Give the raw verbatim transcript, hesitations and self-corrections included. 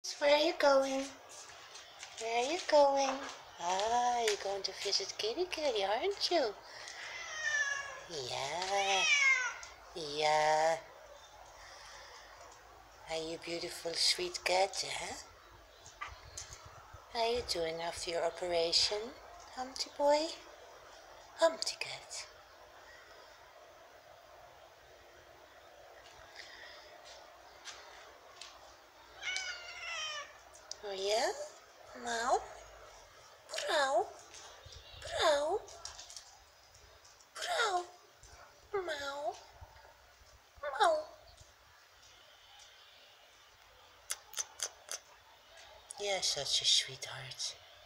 Where are you going? Where are you going? Ah, you're going to visit Kitty Kitty, aren't you? Yeah. Yeah. Are you beautiful, sweet cat, huh? How are you doing after your operation, Humpty boy? Humpty cat. Oh yeah? Now? Brow? Brow? Brow? Meow? Meow? You're such a sweetheart.